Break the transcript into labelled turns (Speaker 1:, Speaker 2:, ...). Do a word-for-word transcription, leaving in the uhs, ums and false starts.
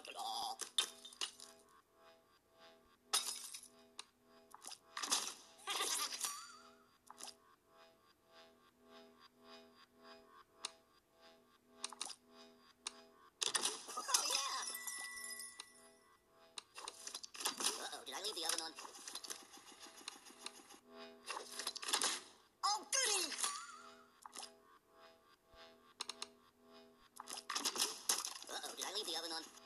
Speaker 1: Uh-oh, did I leave the oven on? Oh, goody! Uh-oh, did I leave the oven on?